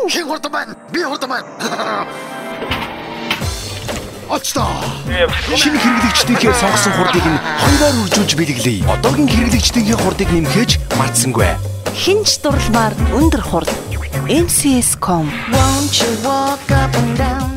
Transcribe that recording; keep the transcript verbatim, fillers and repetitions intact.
Хин хурдан байна. Би хурдан байна. Очтоо. Шинэ хэрэглэгчдийнхээ сонгосон хурдыг нь хоёроор үржүүлж бэлгэлье. Одоогийн хэрэглэгчдийнхээ хурдыг нэмэхэж мартсангүй. Хинч дурламар өндөр хурд. эм си эс точка ком. Won't you walk up and down